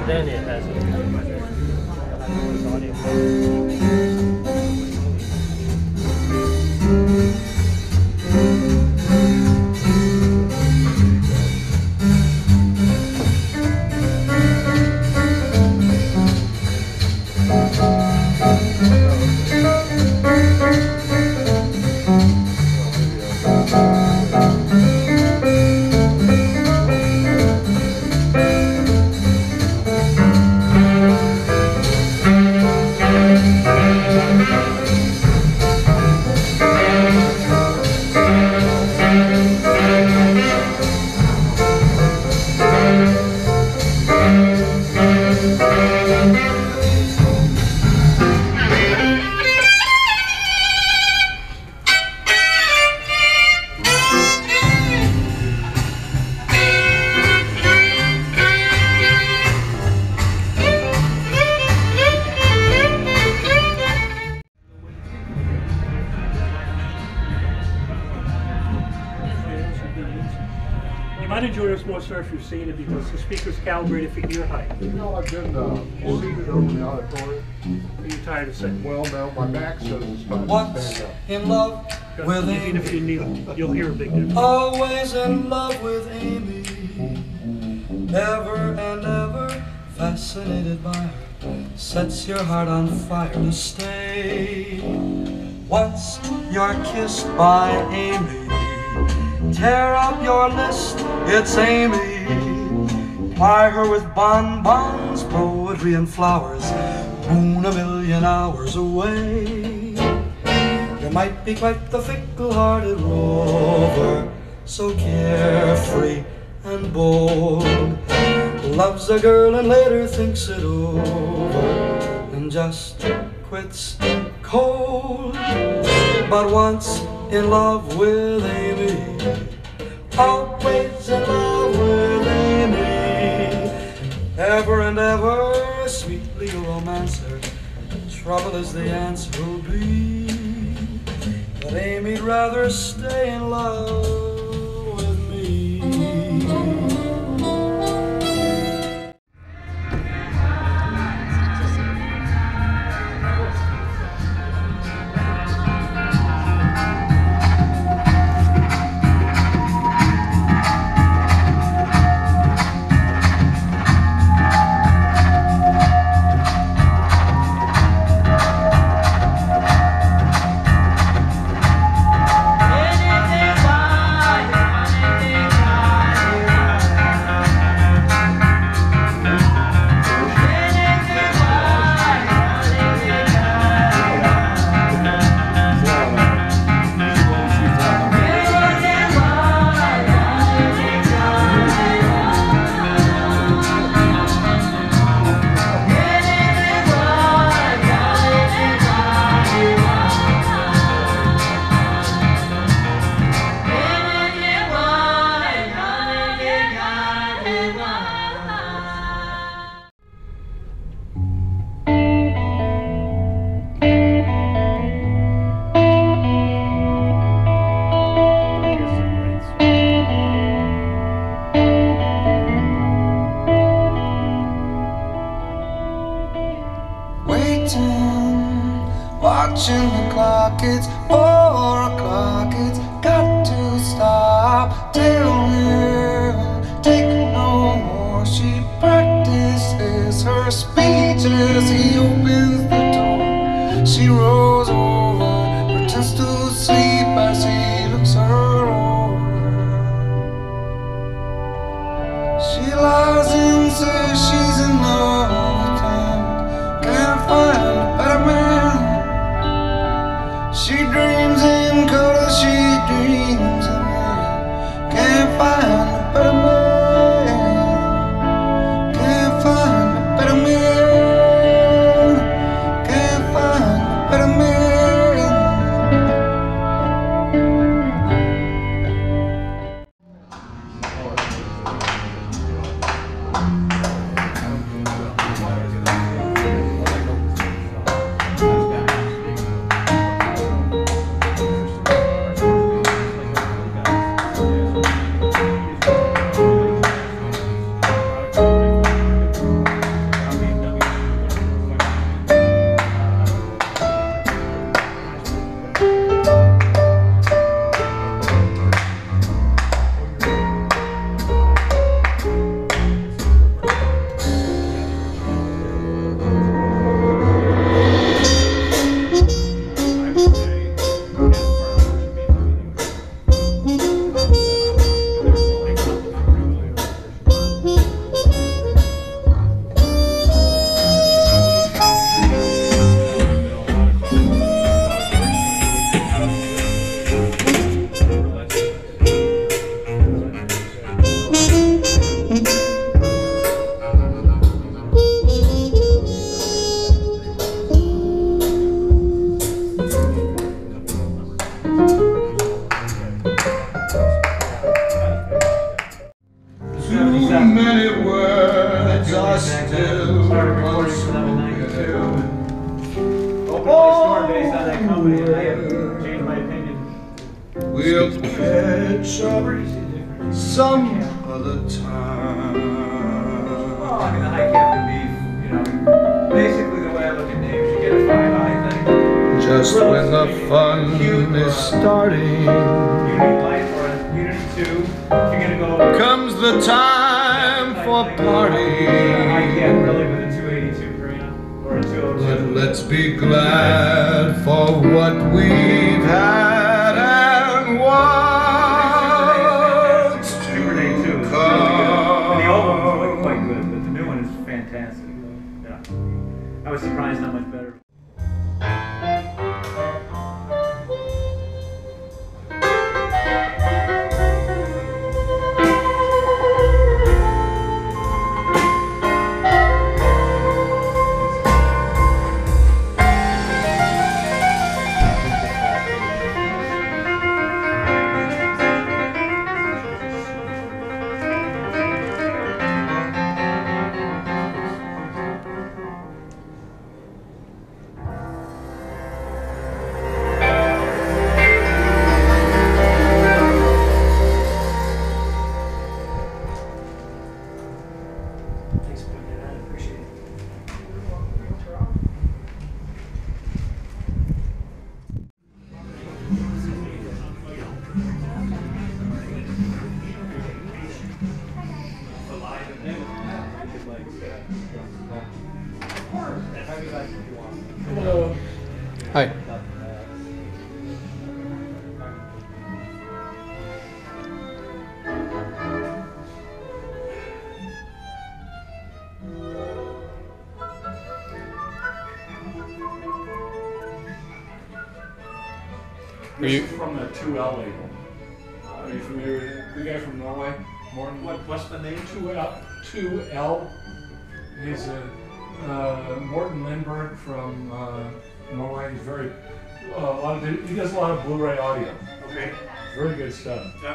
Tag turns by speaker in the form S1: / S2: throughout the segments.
S1: then it has audio.
S2: I'd enjoy this more, sir, if you've seen it, because the speaker's calibrated for ear height.
S3: You know, I've been seated over in the auditorium.
S2: Are you tired of sitting?
S3: Well, no, my back says it's time to
S4: Once
S3: stand up.
S4: in love with
S2: Even
S4: Amy,
S2: if you kneel, you'll hear a big difference.
S4: always in love with Amy, ever and ever fascinated by her, sets your heart on fire to stay. Once you're kissed by Amy, tear up your list, it's Amy. Ply her with bonbons, poetry and flowers, moon a million hours away. You might be quite the fickle-hearted rover, so carefree and bold. Loves a girl and later thinks it over and just quits cold. But once in love with Amy, always in love with Amy, ever and ever sweetly a romancer. Trouble is the answer will be, but Amy'd rather stay in love with me.
S5: Watching the clock, it's 4 o'clock, it's got to stop. Tell him, take no more. She practices her speech as he opens the door. She rolls over, pretends to sleep as he looks her over. She lies and says she's in love with him, can't find a better man. She dreams in color, she dreams in rain. Can't find a better man. Can't find a better man. Can't find a better man. Too many words are still
S2: Based on that company, and I have changed my opinion.
S5: we'll catch up some other time.
S1: Well, I mean, the high cap can be, you know, basically the way I look at names, you get a 5 I think.
S5: Just when the fun is starting,
S1: Unity life or a Unity 2, if you're gonna go.
S5: comes the time for
S1: High
S5: party.
S1: cap really with a 282 Karina or a 202.
S5: But let's be glad for what we've had and what's
S1: Super Day 2 is
S5: to
S1: really good.
S5: come.
S1: And the old one was really quite good, but the new one is fantastic. Yeah. I was surprised how much better.
S2: Thanks for putting that on. I appreciate it. Hello.
S3: Hi.
S6: This is from the 2L label. Are you familiar with it? The guy from Norway, Morten.
S2: What's the name?
S6: 2L. He's Morten Lindberg from Norway. He's very he does a lot of Blu-ray audio.
S2: Okay.
S6: Very good stuff.
S2: Yeah.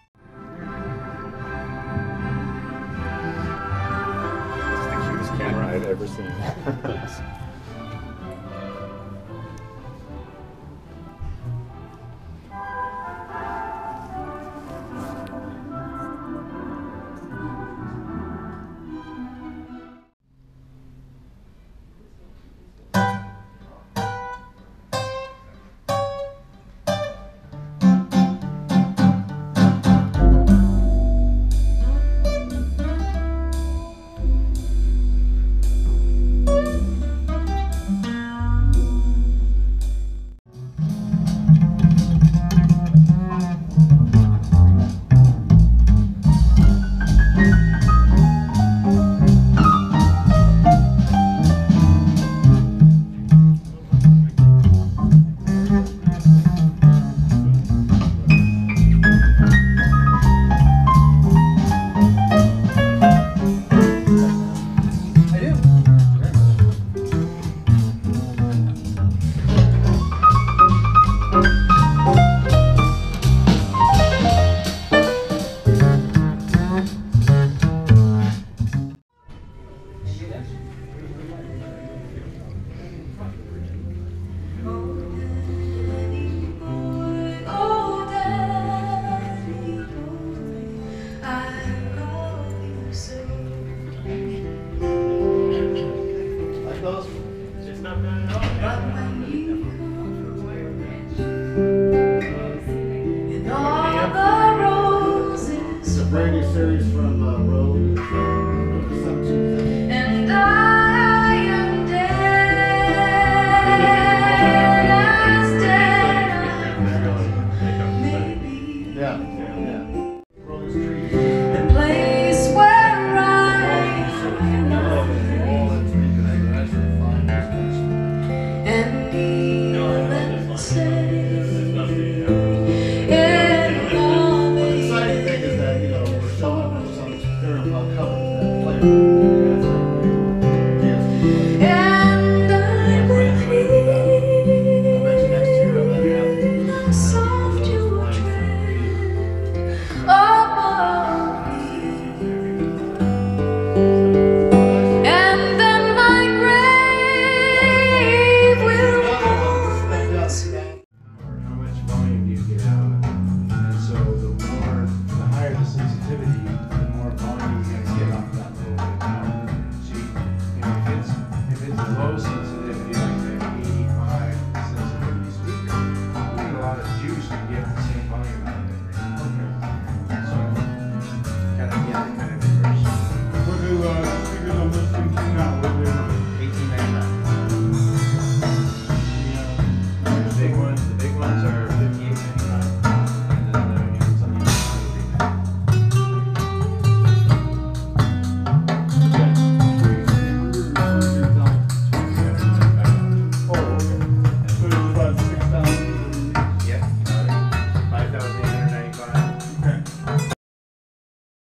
S7: It's the cutest camera I've ever seen.
S3: Brand new series from Road.
S8: And I am dead as dead maybe
S3: Yeah. Rose trees.
S8: the place where I and even say
S3: The exciting thing is that, we're showing those on the cover that play.